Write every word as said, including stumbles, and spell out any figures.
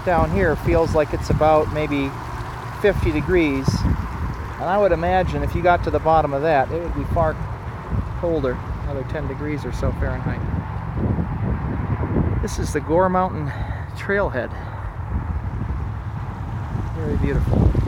right down here feels like it's about maybe fifty degrees. And I would imagine if you got to the bottom of that, it would be far colder, another ten degrees or so Fahrenheit. This is the Gore Mountain Trailhead. Very beautiful.